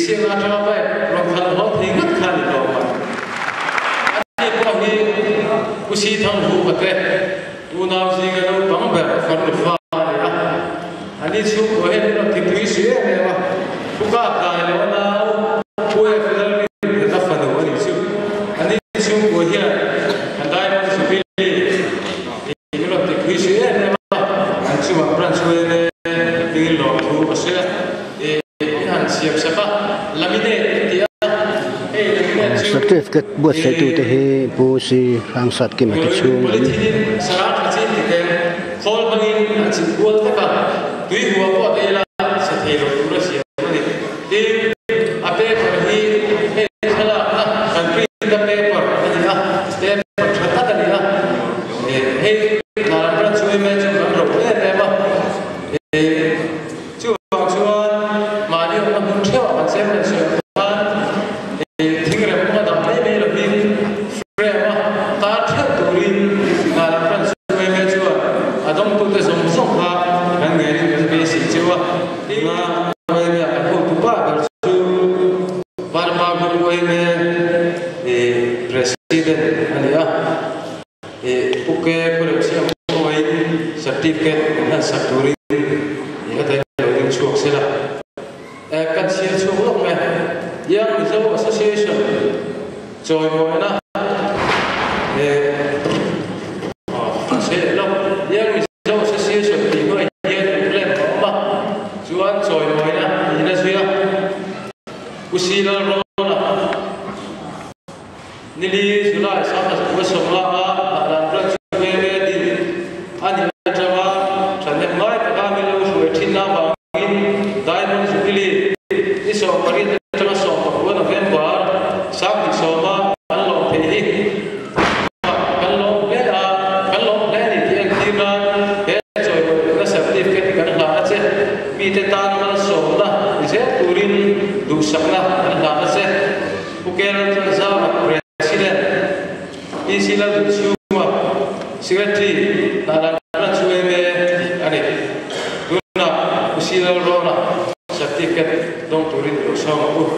xem ra cho vậy rồi thằng họ thấy rất khăn rồi mà anh có nghĩ u si thằng hú vật đấy u nào gì cái nó bằng bè phần được pha này à anh đi xuống có hết nó thì tùy xế này mà u cả cái này nó quay về đây người ta phần được anh xuống anh đi xuống có hiện anh đây nó sẽ bị thì nó thì tùy xế này mà anh xuống mà branch về đi lò thu và sẽ anh siap siapa laminate dia certificate buat saya tu teh posisi fangsat ke mati chung sarat macam ni hall bangin macam buat apa tui huwa buat ela sethi lo pura siap ni di apa pergi salah country the paper ni lah step kata tadi lah hey dalam berat suai macam orang roh ni apa certificate dengan sakuri ia tadi yang suak sila kan sia suak lok me yang Reserve Association joy mo na saya lok yang Reserve Association di ko ia plan ma juan joy mo na ina sia usila ro na nili sulai sama wasomla ala branch ani so mari tama so ko November sang so ma allo pe hi allo le ni ti akira he so na certificate kan la che mi te tan ma so la je turin du sakna la che ukel za president ni sila du chuma secretary la la chue me ani duna usila rona certificate dong turin lo sama pun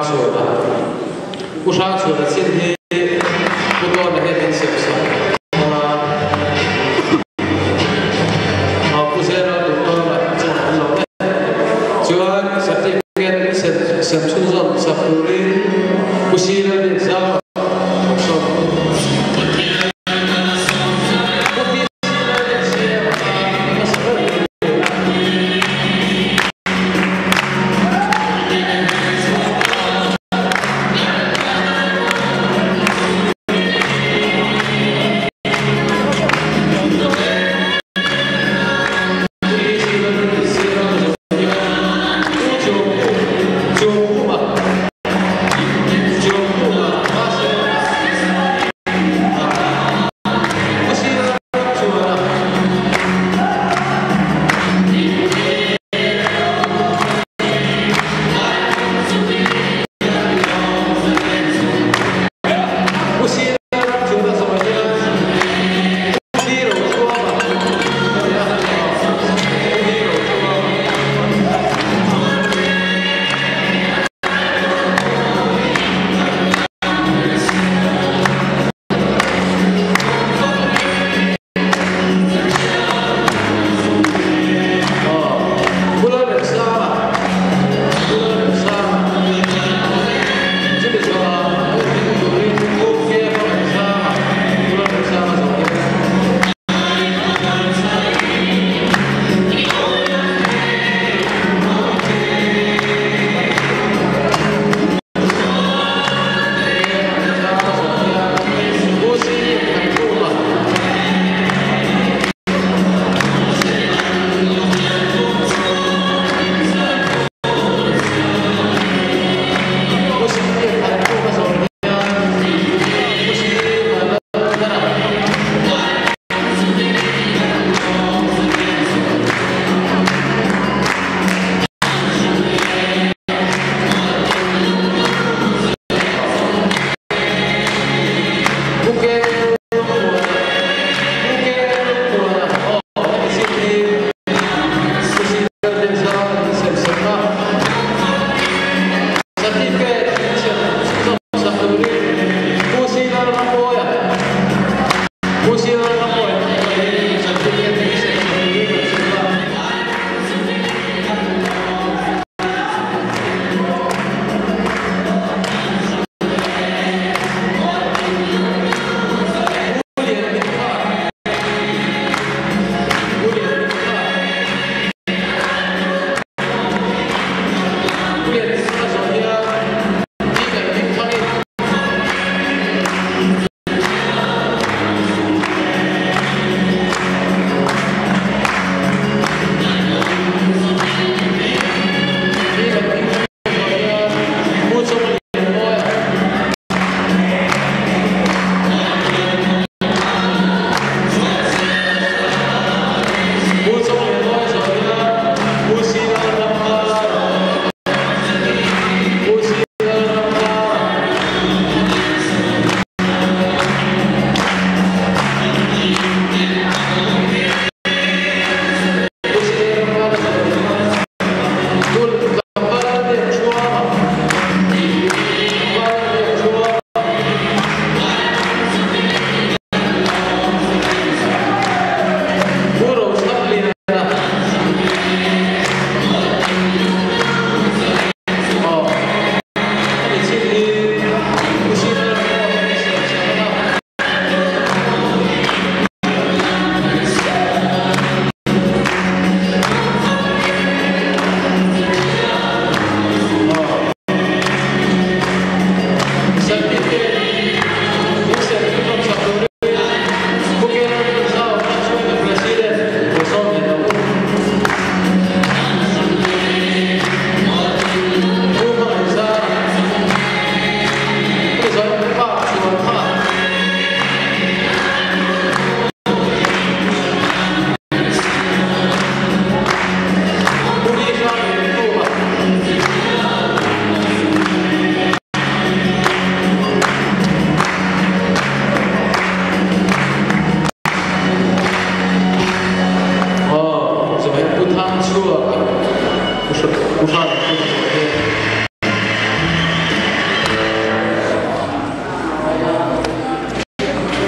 Usang sudah sini, betul dah yang siapa. Aku saya betul lah macam Jual sertifikat Samsung Sapuri, Kusira di Zau.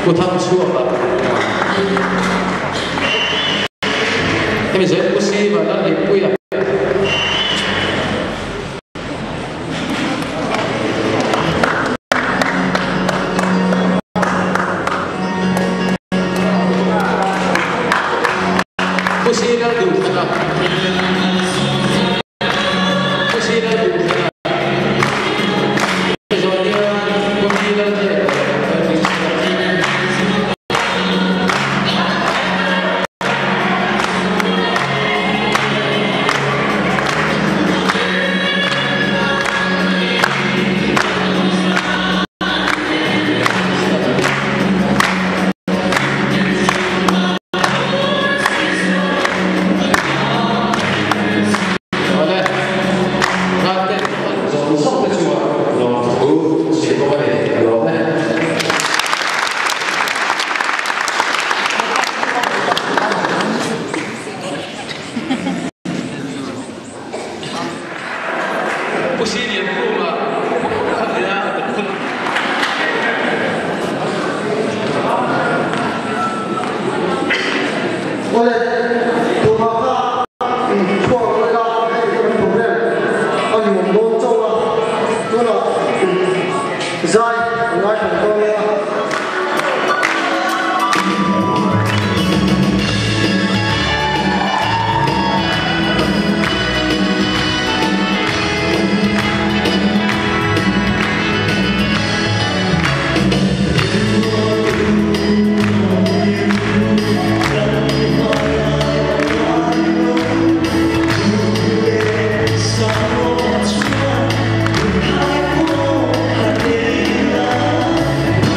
不趟错吧？那么人不是吧？那你不呀？不是那路子啊，不是那路子啊。 不是脸部吗？看人家。 我嘞，多马卡，错了那个，还有什么 problem？ 我用多做了，做了，在我来成功了。 I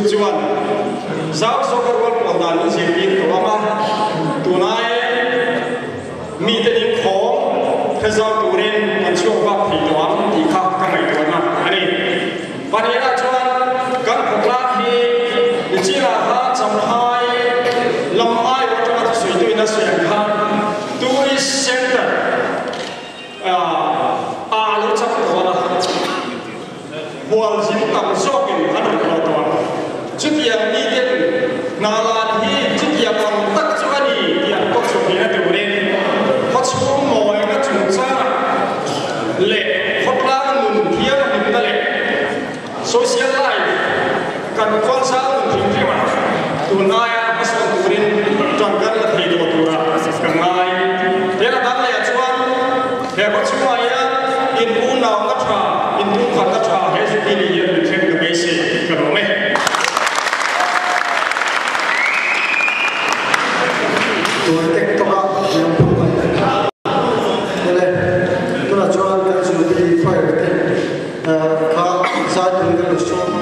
chuan zau soccer world cup dan in zin in to ama tunai mi te ding khom khazau turin an chu ba phi to am ti kha ka mai to na ani panela chuan kan phokla hi chi la ha cham hai lam ai wa ta sui tu ina sui kha tourist center lo chap to na bual zin tam sokin an ro to chutia ni te na lan hi chutia kon tak chuani ya ko chu ni na turin ko chu moi na chu cha le phokla nun thiam nim ta le social life kan kon sa nun thim thima tunaya pasal turin tanggal la thei do tura kan ngai te na dan le chuan he ko chu ya in u naw ka tha in u kha ka tha he su ni ye ni khen ka be se ka ro me ตัวเด็กตัวยังพูดไปเลยตัวชวนกันสุดที่ไฟกันข้าสายถึงกันชวน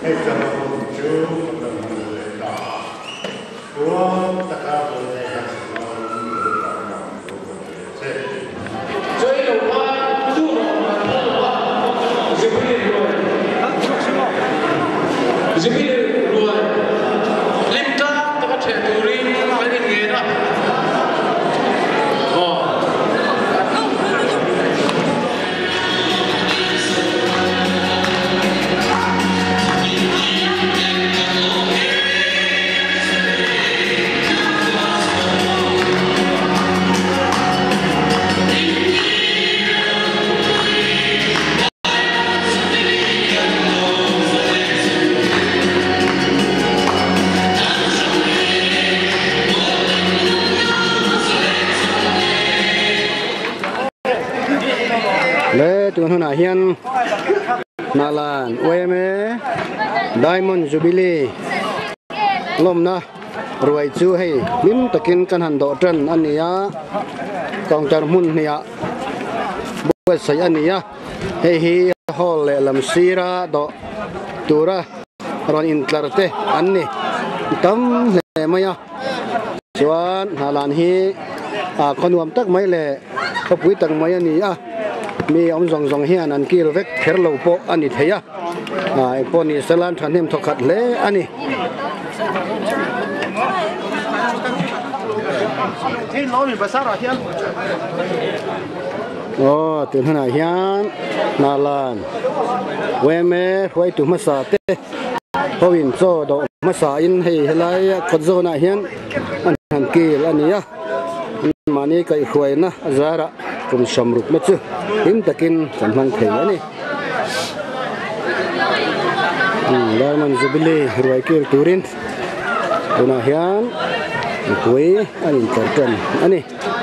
tuần hôm nay hiền nalan OMA Diamond Jubilee lom na ruai chu hay min takin kan han do tran ania counter mun nia bo sai ania hei hi hol le lam sira do tura ron intlarte anni tam le maya chuan halan hi konwam tak mai le khopui tak mai ania mi ông zong hian an kil vek kher lo po ani theya poni salan thanem thokat le ani thế nói mình phải sao rồi hiền từ hôm nay hiền nalan weme khoi tu masa te howin cho do masa in hei helai khotzo na hian an kil ani mani kai khoi na zara kum samruk ma chu in takin kan hang thei ani Diamond Jubilee ruai kil turin tuna hian kui anin terken ani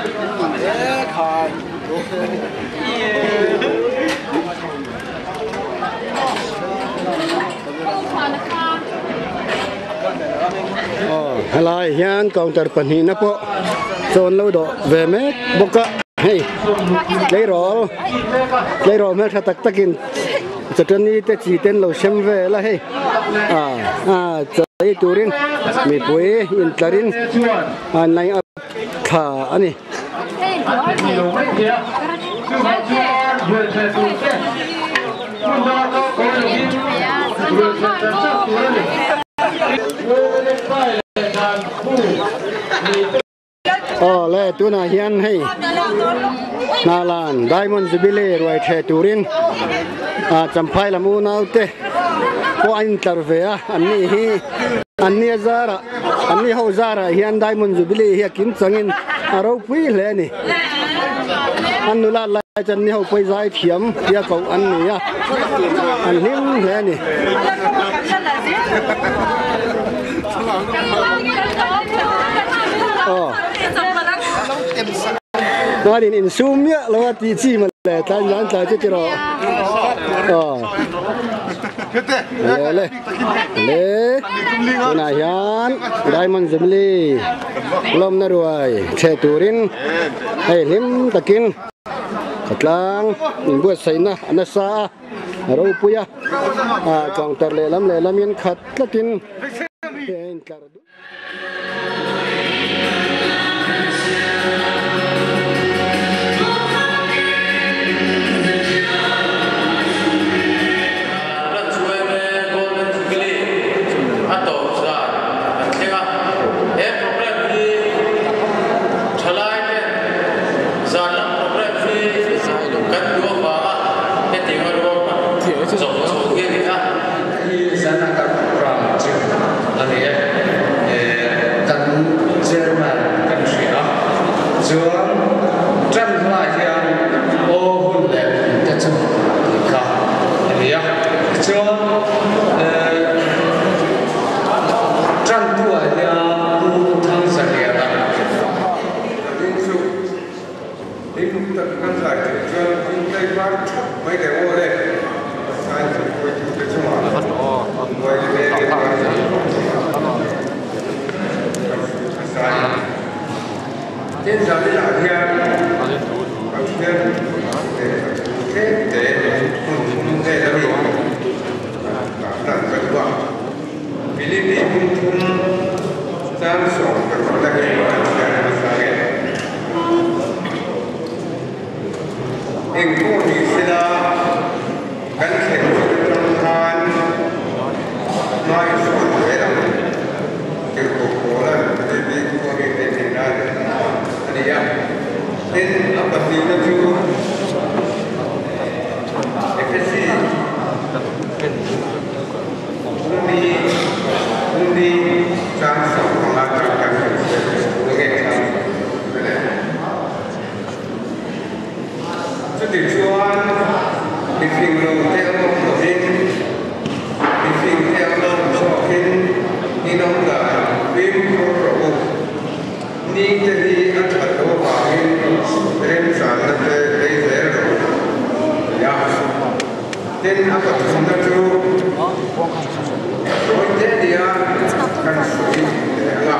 helai hian counter pani na po chon lo do ve mek boka hey lấy rol mấy thằng tắc takin cho chân đi te chỉ tên lâu xem về là hey chơi turin mi bui in tarin này thà anh le tu na hian hey nalan Diamond Jubilee ruai the turin champhai lamu naute ko an tarvea anni hi anni zara anni ho zara hian Diamond Jubilee hi kim changin aro pui le ni annula lai chan ni ho poi zai thiam ya ko anni ya an him le ni nói đến in zoom nhá là tí chi mà để tan gián trái chứ rồi lê này hián Diamond Jubilee lom na ruai che turin hay lim takin katlang buat say na anasa rau puya counter le lam yan khat takin Jerman mai suốt thế nào cái cổ là cái việc của cái tình ra anh em nên ở bên nhiều nơi chú cái gì undi sang sốngของเราจากการเป็นตัวเองครับจุดที่ชวนดิฟิงลงเที่ยวลงตัวเองดิฟิงเที่ยวลงชอบกินนี่น้องดาวิมโครบุนี่จะดีอันถัดตัวว่าเรื่องสารนั้นจะได้เสียหรือยากเด่นอัปตุสมดัจูโดยเดียกันสุดละ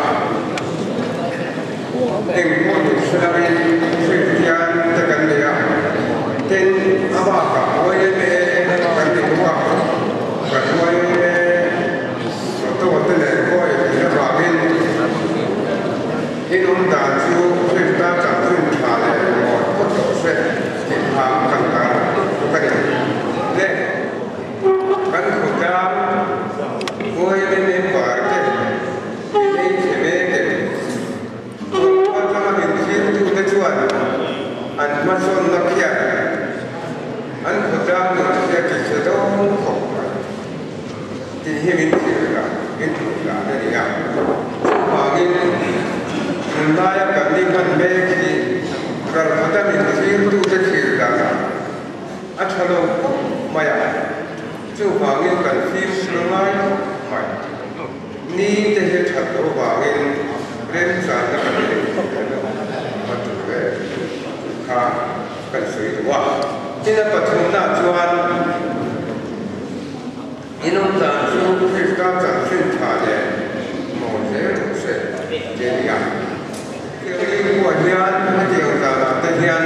เอ็งพูดสุดเลยสุดยอดจะกันเดียเด่นอาบะกับวัยเมย์กันดีกว่ากับวัยเมย์ตัวเด่นวัยจะว่าเป็นอินองดาจูสุดตาจับจุนชาเลยหมดก็จบเสร็จที่ทางกันกันเนี่ยกันขุดดาววัยเมย์ปาร์เกตที่เฉลี่ยเด็กคนทำเป็นสิ่งที่จะช่วยอันมาส่งนักเรียนอันขุดดาวเนี่ยจะติดเชื้อของที่ให้มีเชื้อกันมีถุงกันได้ยังบางทีมันได้กันนี่มันเบรกที่กระทำเป็นสิ่งที่จะเชื้อกันอันฉลองไม่อยากจู่บางทีกันฟิวส์ไม่ไม่นี่จะเห็นชัดว่าบางทีเรื่องสารกันเป็นมันถูกเลยข้ากันสวยตัวที่นั่นปัจจุบันจวนอินโนตาจูคริสตัลจันทร์ชื่นชาเนี่ยโมเสสเจดีย์คือหัวเฮียนไม่เกี่ยวกับแต่เฮียน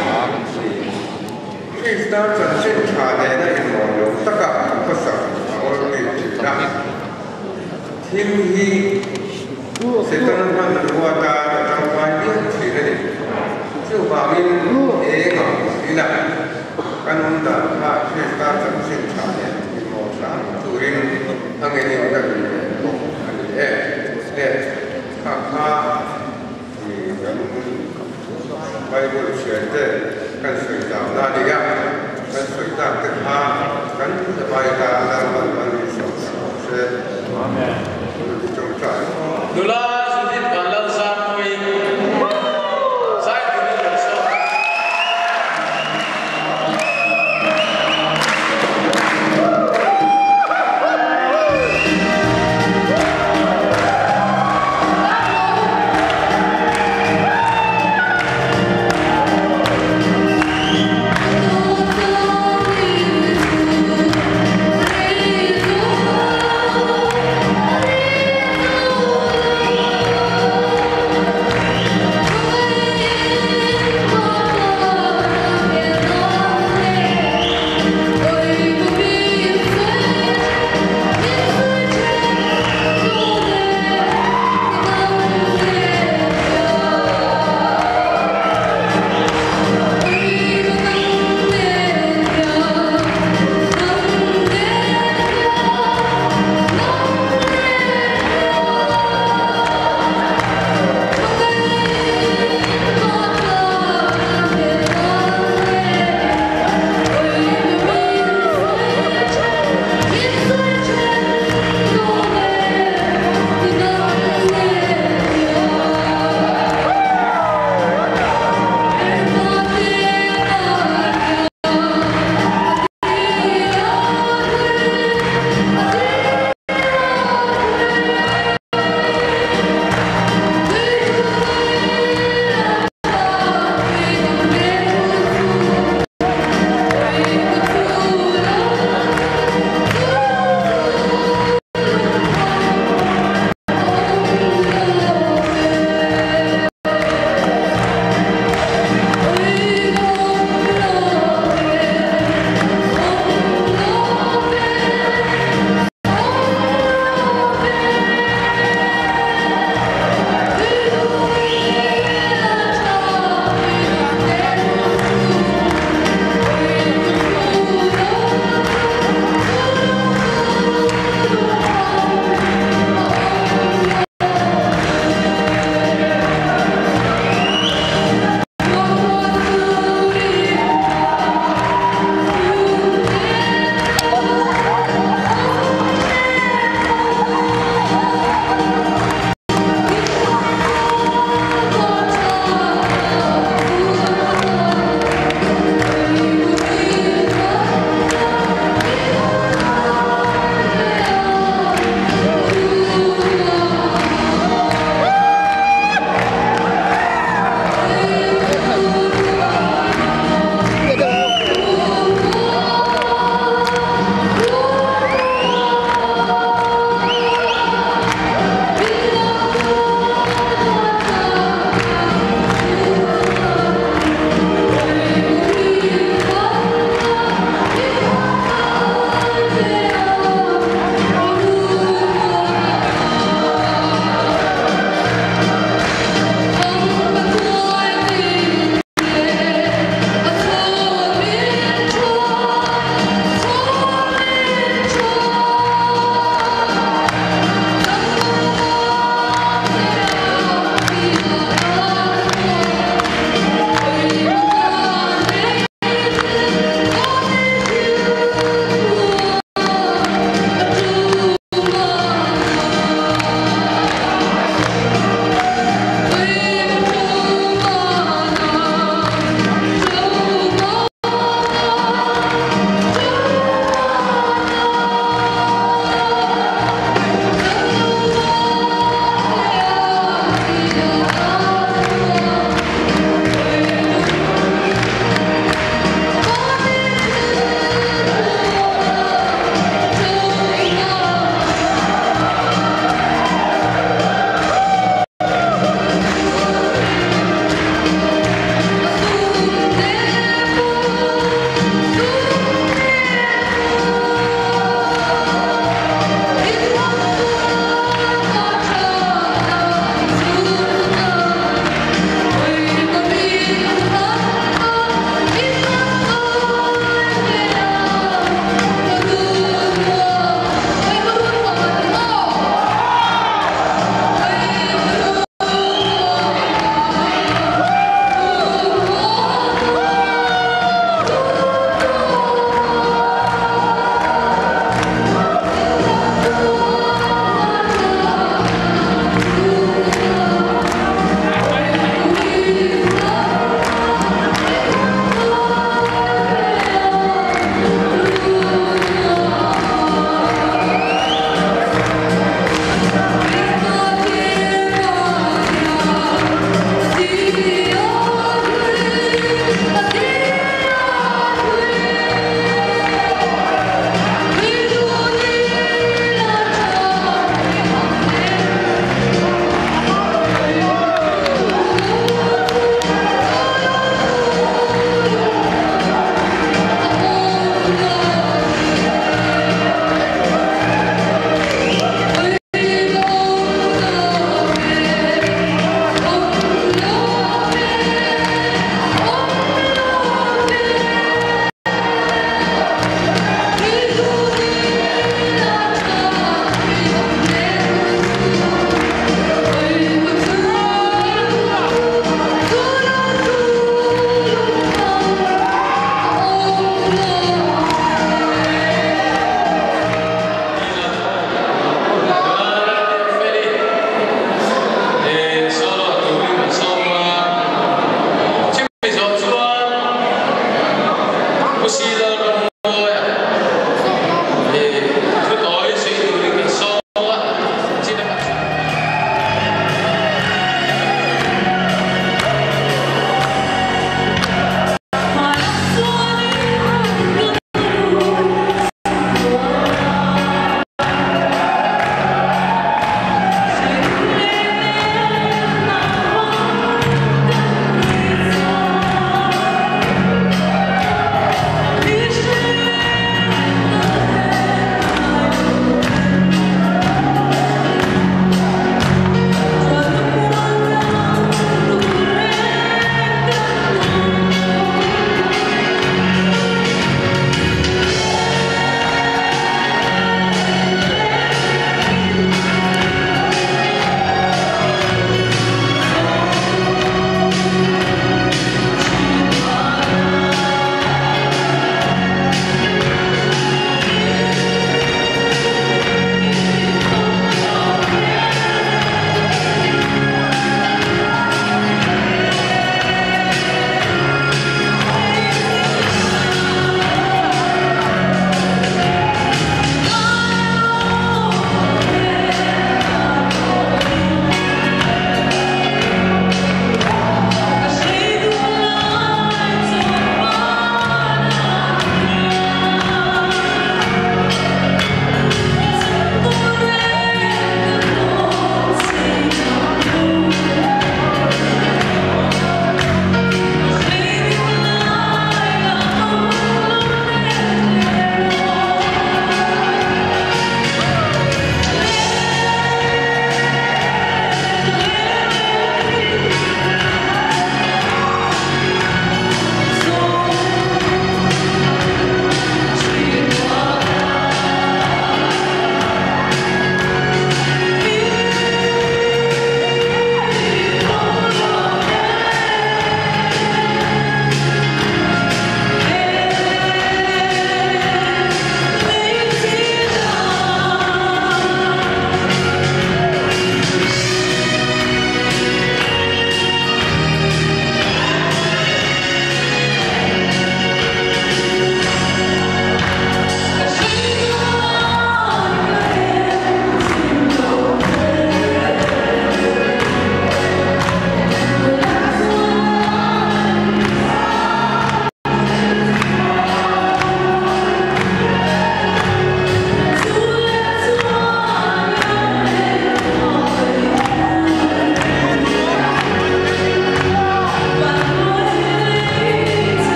คริสตัลจันทร์ชื่นชาเนี่ยได้หมดเลยตะกับภาษาอังกฤษนะทีมที่เสร็จแล้วมันรัวตาทำไปเยอะทีเลยจู่บางทีเองอ่ะนี่นะกันนั่นแต่ถ้าคริสตัลจันทร์ชื่นชาเนี่ยตัวเองทำเองก็ได้อันนี้เนี่ยข้ามีกันไปบริเวณเด็กกันสวยตามนาฬิกากันสวยตามตึกผ้ากันสบายตาแล้วมันมีสองเส้นจงใจดูแลสุดที่การเล่าสารมีสายที่มีสอง Hãy subscribe cho kênh Ghiền Mì Gõ để không bỏ lỡ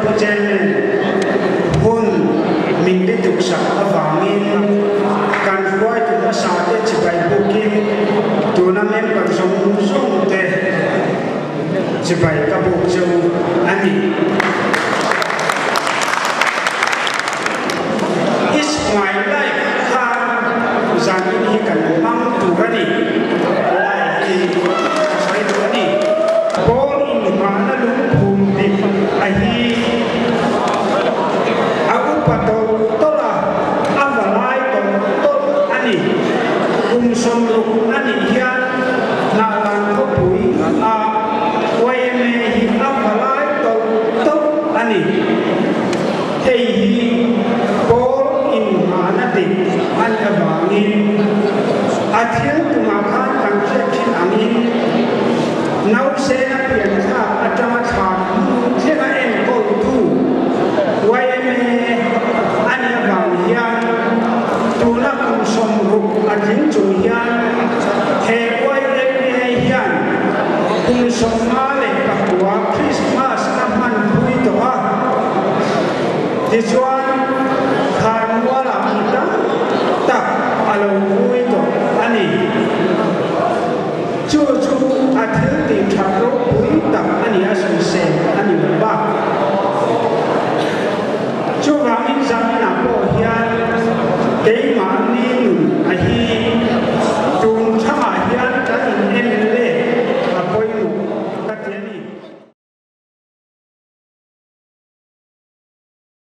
chen hun mình đi tục sa avangin kan fuai tu sa te chibai bukin tournament kan song te chibai ka buk chu ani is my life ha zanin hi kan mang tu rani lai hi sai tu ani bol in mana lung phum ti a hi aku patol tola avalai to ani som luk ani hian na lan ko pui a wai me hi avalai to ani hei hi bol in mana ti an avangin athil tuma khan kan khin angin nau se na pian kha atama khan thena en ko tu wai me ani avang hian tuna kum som ru athin chu hian he wai me hian kum som ma le pakwa Christmas na man pui to a this one